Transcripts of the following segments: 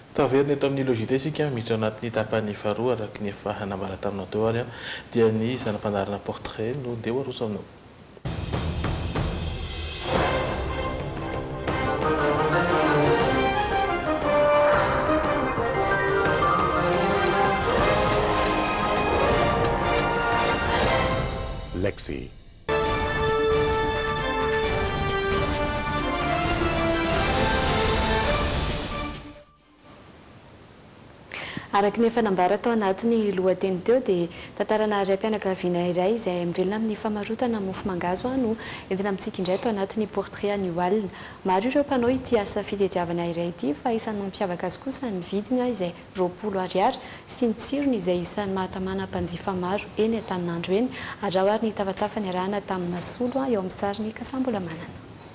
Taverina eto amin'ny logité isika miditra anatin'ny tapany faharoa araky ny efa hanambara taminao teo ary dia ny zanam-pandarina portrait no deo aroso aminao. Lexi. Araky ny efa nambara tao anatiny lohateny teo dia tantarana raim-pianakaviana iray izay mivelona amin'ny famarotana mofo mangazo no entina amintsika indray tao anatin'ny portrait ny alina. Maro ireo mpanao ity asa fitadiavana iray ity fa isan'ny mampiavaka azy kosa ny vidiny izay 20 ariary sy ny tsirony izay isan'ny mahatamana mpanjifa maro eny an-tanin'andro eny. Adrao ary ny tavatafany arahana tamin'ny Nasolo eo amin'ny sariny Kasambola Manana.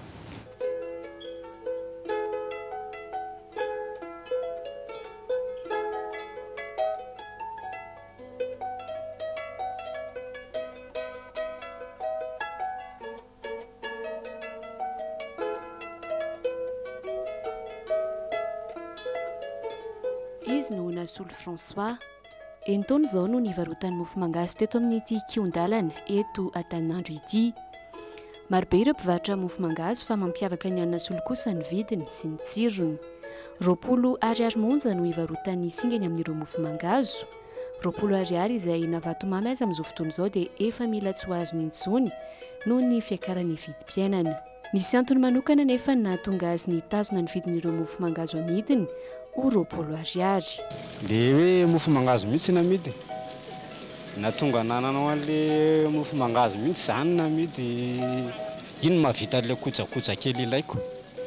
Izy no Nasolo François entony izao no nivarotany mofo mangazo teto amin'ity kiondalana eto Antaninandro ity. Marobe ireo mpivarotra mofo mangazo fa mampiavaka ny Nasolo kosa ny vidiny sy ny tsirony. 20 ariary monja no ivarotany singany amin'ireo mofo mangazo. 20 ariary izay navatomamy azy amin'izao fotoana izao dia efa mila tsy ho azo nintsony noho ny fiakaran'ny vidim-piainana. Misy antony manokana nefa nahatonga azy nitazona ny vidin'ireo mofo mangazo amidiny ho 20 ariary. Le hoe mofo mangazo mihitsy namidy. Nahatonga nananao an'le mofo mangazo mihitsy zany namidy. Ino mahavita le kojakoja kely ilaiko?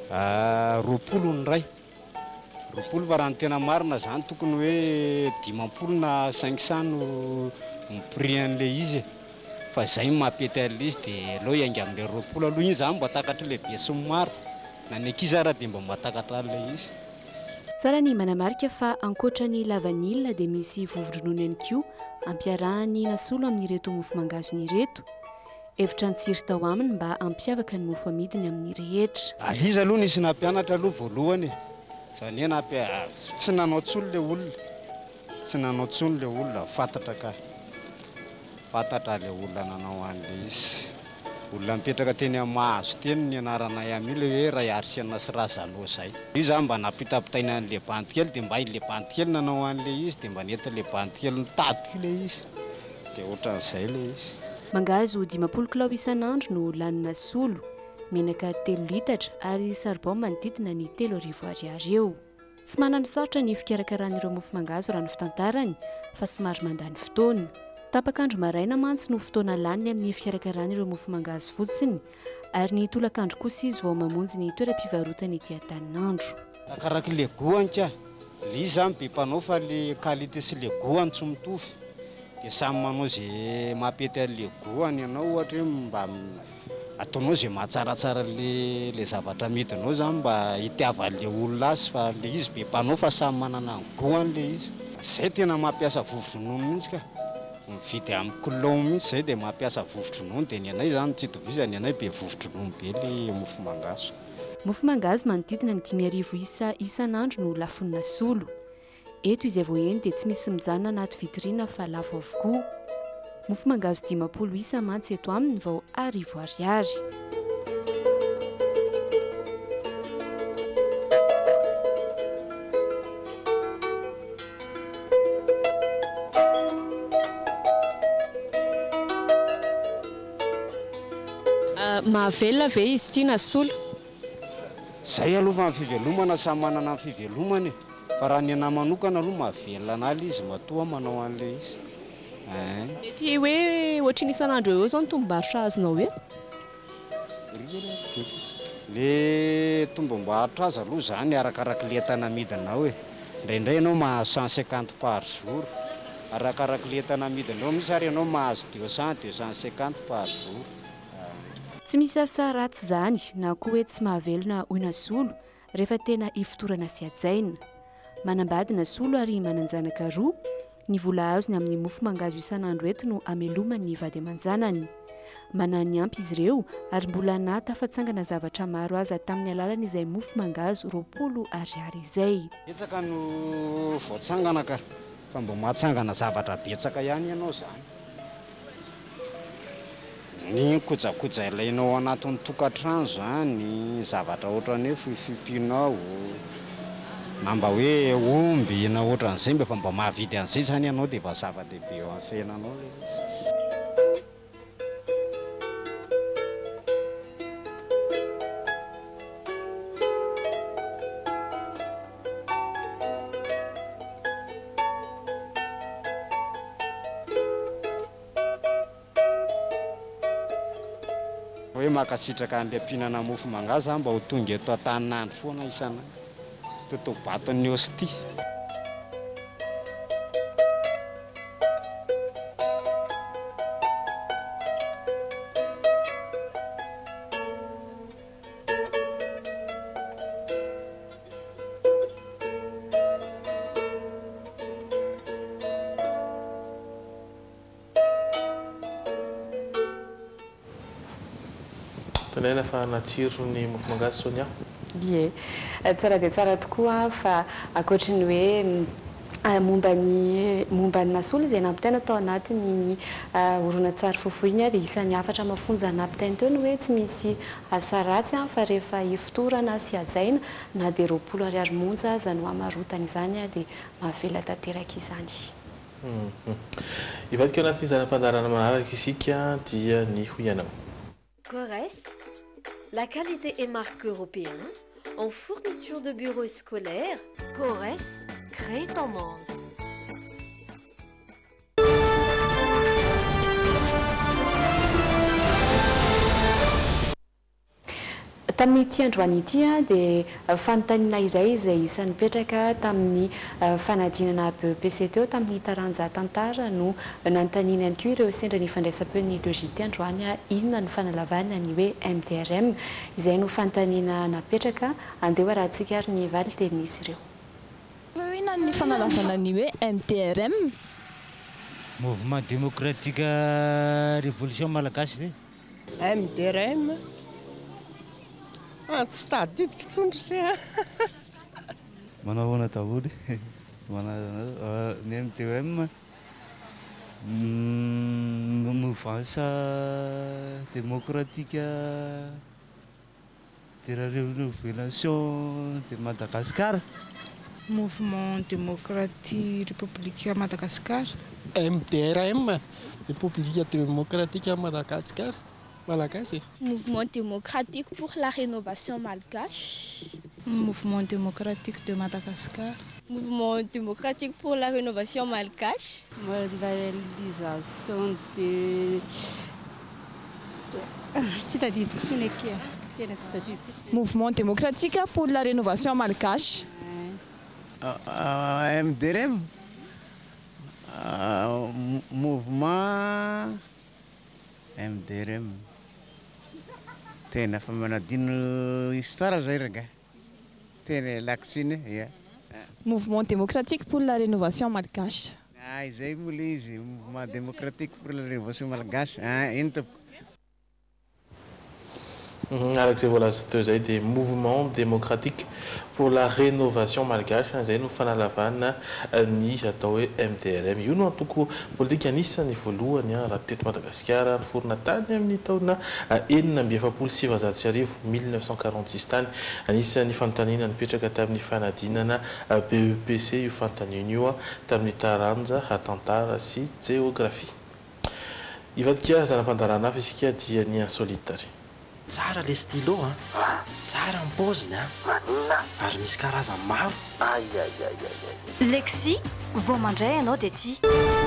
20 ny ray. 20 fa raha ny tena marina zany tokony hoe 50 na 500 no prix an'le izy. Fa zay mampety an'le izy dia aleo ianga amin'le 20 aloha iny zany mba takatra lehibe sy maro. Na ny ankizy ara dia mba matakatra an'le izy. Tsara ny manamarika fa ankoatra ny lavanila dia misy vovon-dronono ihany koa ampiarahany Nasolo amin'ireto mofo mangazo ireto. Hevitra ny tsiry tao aminy mba ampiavaka ny mofo amidiny amin'ny rehetra. Aliza aloha nisy nampianatra aloha voalohany. Zany hoe tsy nanao tsony le olona. Tsy nanao tsony le olona fantatra ka. Fantatra le olona nanao an'le izy. Olona mipetraka teny amin'ny Mahazo teny ny anaranay amile hoe Ray Arsiana sy Razalo zay. Io zany mba napitapitaina an'le bantikely dia mba ile bantikely nanao an'le izy dia mba nety le bantikely nitadika le izy. Dia ohatran'izay le izy. Mangazo 50 kilao isan'andro no lany Nasolo, menaka 3 litatra ary charbon manodidina ny 3,000 ariary eo. Tsy manana sarotra ny fikarakarana ireo mofo mangazo raha ny fitantarany fa somary mandany fotoana. Tapakandro maraina mantsy no fotoana laniny amin'ny fikarakarana ireo mofo mangazo fotsiny ary ny tolakandro kosa izy vao mamonjy ny toeram-pivarotana ety Antaninandro. Arakaraka le goany ka. Le izy zany be mpanao fa le qualité sy le goany tsy mitovy. Dia samy manao izay mampety an'le goany ianao ohatra hoe mba ataonao izay mahatsaratsara le zavatra amidinao zany mba hitiavan'le olona azy fa le izy be mpanao fa samy manana ny goany le izy. Zay tena mampiasa vovon-dronono mihitsy ka. Mividy amin'ny kilao mihitsy zay dia mampiasa vovon-dronono dia ny anay zany tsy itovizany anay be vovon-dronono be le mofo mangazo. Mofo mangazo manodidina ny 5,000 isan'andro no lafony Nasolo. Eto izay vao eny dia tsy misy mijanona anaty vitrina fa lafo avokoa. Mofo mangazo 50 isa mantsy eto aminy vao 10 ariary. Mahavelona ve izy ity Nasolo? Zay aloha fa ny fivelomana samy manana ny fivelomany. Fa raha ny anahy manokana aloha mahavelona an'aly izy matoa manao an'le izy. Mety hoe ohatriny isan'andro eo zao ny tombom-barotra azonao hoe? Le tombom-barotra azy aloha zany arakaraka le entana amidinao hoe. Indraindray ianao mahazo 150 par jour. Arakaraka le entana amidinao misy ary ianao mahazo 200-250 par jour. Tsy misy asa ratsy zany na koa hoe tsy mahavelona hoy Nasolo rehefa tena hifotorana sy hajaina. Manambady Nasolo ary mananjanaka 2, ny vola azony amin'ny mofo mangazo isan'andro eto no amelomany ny vady aman-janany. manany ampy izy ireo ary mbola natafatsangana zavatra maro aza tamin'ny alalana izay mofo mangazo 20 ariary izay. Betsaka no voatsangana ka fa mbo mahatsangana zavatra betsaka ihany ianao zany. Ny kojakoja ilainao anatin'ny tokantrano zany, zavatra ohatran'ny hoe fifipinao na mba hoe omby na ohatran'izay mba fa mba mahavidy an'izay zany ianao dia efa zava-dehibe eo amin'ny fiainanao ilay izy. Hoe makasitraka an'ilay mpihinana mofo mangazy mba ho tonga eto an-taninandro foana isana totobaton'ny hostie. Tanaina fa natsiro ny mofo mangazy Sonia? Ie, tsara dia tsara tokoa fa ankoatriny hoe momba ny nasolo izay nampitaina tao anatiny ny horonan-tsary fofo iny dia isan'ny hafatra mafonja nampitainy teo ny hoe tsy misy asa ratsy fa rehefa hifotorana sy hajaina na dia 20 ariary monja aza no hamarotana izany dia mahavela tanteraka izany. Ivadika anatin'ny zanam-pandarana manaraka isika dia ny hoianao. Corès, la qualité est marque européenne en fourniture de bureaux scolaires. Corès, crée ton monde. Tamin'ity androany ity dia fanontaniana iray izay isan'ny nipetraka tamin'ny fanadinana BEPC teo tamin'ny taranja tantara no nanontaniana ihany koa ireo sendra ny fandraisam-peon'ny logité androany inona no fanalavana ny hoe MDRM izay no fanontaniana napetraka andeha rahantsika ary ny valitenin'izy ireo. Inona ny fanalavana ny hoe MDRM? Mouvement démocratique révolution malagasy ve? MDRM tsy tadidiko tsondro se manao ahoana daholo ny MDRM mouvance démocratique de la rénovation de Madagascar. Mouvement démocratique républicain Madagascar. MDRM République démocratique Madagascar. Malagasy. Mouvement démocratique pour la rénovation malgache. Mouvement démocratique de Madagascar. Mouvement démocratique pour la rénovation malgache. Mondialisation de... Mouvement démocratique pour la rénovation malgache. MDRM mouvement MDRM tena fa manadino histoire zay raga tena laksine ya Mouvement démocratique pour la rénovation malgache. Izay mola izy mouvement démocratique pour la rénovation malgache iny tapoko. Arak'izay voalaza teo zay dia mouvement démocratique pour la rénovation malgache izay no fanalavana ny atao hoe MDRM. Io no antoko politika anisany voalohany raha teto Madagasikara niforona tany amin'ny taona 1946 tany. Anisany fanontaniana nipetraka tamin'ny fanadinana BEPC io fanontaniana io tamin'ny taranja tantara sy géographie. Ivadika zanam-pandarana hafa isika dia ny insolitary. Tsara le stylo tsara ny paoziny ary misy karazany maro. Lexi, vao mandray ianao dia ty.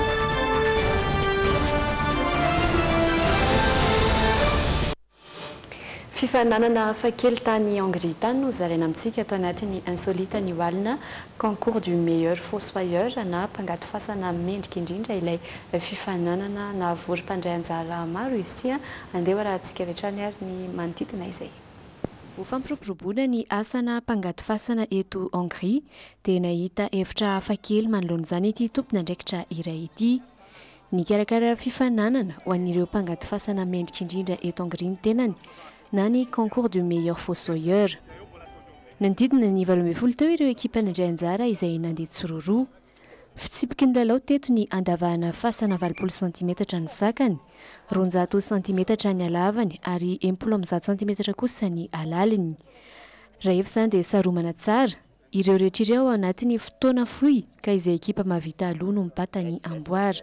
Fifananana hafakely tany Hongrie tany no zaraina amintsika atao anatin'ny insolite ny oalina concours du meilleur fossoyeur na mpangato fasana mendrika indrindra ilay fifananana na vorom-pandray anjara maro izy ity andeha rahantsika vetrany ary ny manodidina izay. Ho fampiroboroboana ny asana mpangato fasana eto Hongrie dia nahita hevitra hafakely manoloana izany ity tompon'andraikitra iray ity. Ny karakara fifananana ho an'ireo mpangady fasana mendrika indrindra eto Angoriny tenany na ny concours du meilleur fossoyeur. Nandidina ny 12 teo ireo ekipa nandray anjara izay nandeha tsororoa. Fitsipiky ny lalao teto ny andavahana fasana 20 cm ny sakany, 200 cm ny alavany ary 70 cm kosa ny alaliny. Raha efa izany dia saromana tsara, ireo rehetra ireo ao anatin'ny fotoana fohy ka izay ekipa mahavita aloha no mipata ny amboara.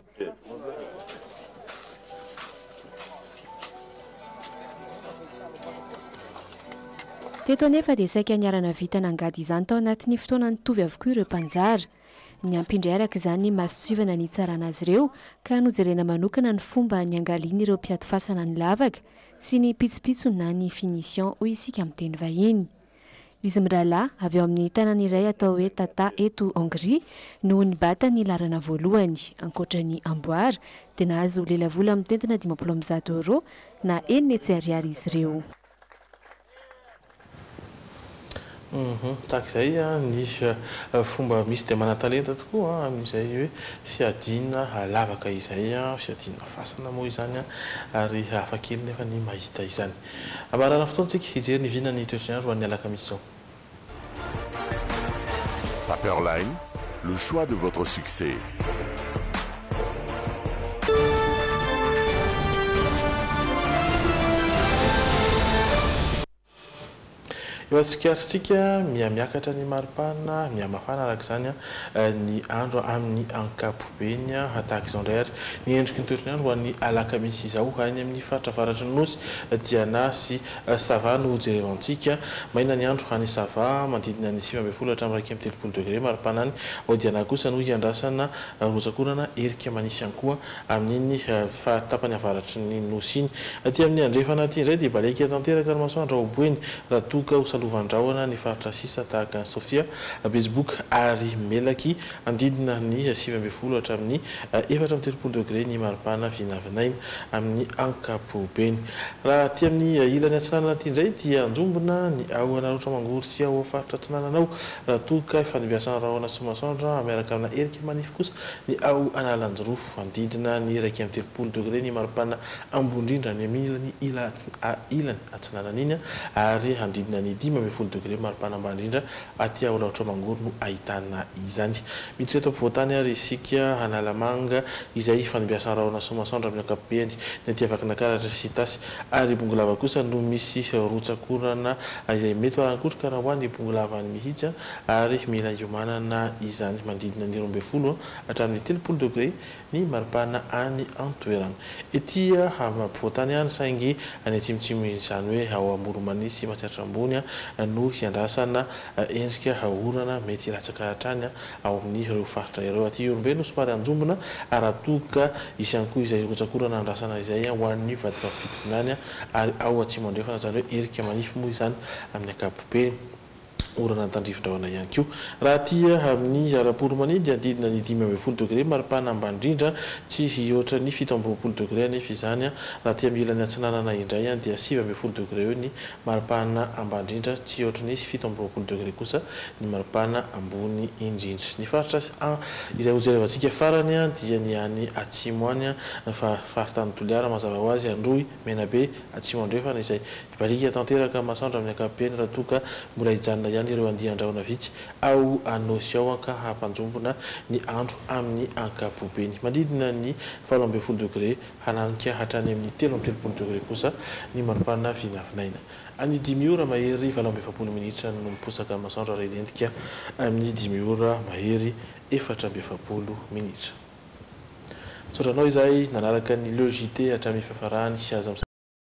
Teto anefa dia saika niarana vita nangady izany tao anatin'ny fotoana nitovy avokoa ireo mpanjara. Ny ampindray araka izany mahasoivana ny tsarana azy ireo ka nojerena manokana ny fomba niangaliana ireo mpiady fasana ny lavaka sy ny pitsopitso na ny finition hoy isika amin'ny teny vahiny. Izy mirahalahy avy eo amin'ny tanana iray atao hoe Tata eto Hongrie no nibata ny larana voalohany. Ankoatra ny amboara dia nahazo lelavola amin'ny tentina 50 € na 9 ariary izy ireo. Tahaka izay ny fomba misy dia manan-talenta tokoa amin'izay hoe fiadiana lavaka izay, fiadiana fasana moa izany ary hafa kely nefa ny mahita izany. Amarana fotoantsika hijery ny vinany toetrandro ho an'ny alakamisy izao. Paperline, le choix de votre succès. Eo atsikarisika miamiakatra ny maripana, miamafana araka izany ny andro amin'ny ankapobeny tahaka izao indray ary ny endriky ny toetrandro ho an'ny alakamisy izao any amin'ny faritra avaratry ny nosy Diana sy Sava no jerevantsika. Maina ny andro any Sava manodidina ny 9 hatramin'ny 30 degré maripana any. Ao Diana kosa no hiandrasana rosakorana erika manify ihany koa amin'ny tapany avaratry ny nosy iny. Aty amin'ny andrefana aty indray dia balaika tanteraka ny masoandro ao boeny raha toka lovandraona ny faritra sisa tahaka Sofia, Besbook ary Melaky andidina ny 9 hatramin'ny 30 degré ny maripana vinavinaina amin'ny ankapobeny. Raha aty amin'ny ilany atsinanana aty indray dia anjombona ny ao Anarotra Mangory sy ao faritra atsinananao raha toka fanimbiasana rahoana sy masoandro miaraka amina erika manify kosa ny ao Analanjorofo andidina ny 30 degré ny maripana ambondrindra ny amin'ny ilany atsinanana iny ary andidina ny 10 degré maripana ambandrindra aty ao Anarotra Mangory no ahitana izany. Miditsy eto ampovoantany ary isika Analamanga izay fanimbiasana rahoana sy masoandro amin'ny ankapobeny ny aty Vakinankaratra sy Tasy ary Bongolava kosa no misy rotsakorana izay mety harankotraka raha hoany Bongolava ny mihitsy ary mila iomanana izany mandidina ny 12 hatramin'ny 30 degré ny maripana any Antoerana. Ety ampovoantany any saingy any atsimitsimy izany hoe ao Amoromanisy Matsiatra ambony no hiandrasana endrika orana mety latsaka hatrany ao amin'ireo faritra ireo. Aty Olombelona somary anjombona raha toka isy ihany koa izay rotsakorana andrasana izay ho an'ny vadika fitovinany ary ao atsimo andrefana izany hoe erika manify moa izany amin'ny ankapobeny orana tandrivindraona ihany koa. Raha aty amin'ny Rapolomani dia andidina ny 15 degré maripana ambandrindra tsy hihoatra ny 17 degré nefa izany raha aty amin'ny ilany atsinanana indray dia 19 degré eo ny maripana ambandrindra tsy hihoatra ny 17 degré kosa ny maripana ambony indrindra. Ny faritra izay ho jerevantsika farany dia ny any atsimo any faritany Toliara mazava ho azy Androy Menabe atsimo andrefana izay balika tanteraka masoandro amin'ny ankapobeny raha toka mbola hijanona ihany ireo andia andrahona vitsy ao Anosy ao ka hampanjombona ny andro amin'ny ankapobeny mandidina ny 17 degré hananika hatrany amin'ny 13 degré kosa ny maripana vinavinaina. Amin'ny 10 ora mahery 27 minitra no miposaka masoandro ary identika amin'ny 10 ora mahery 47 minitra. Sotranao izay nanaraka ny logité hatramin'ny fafarany sy aza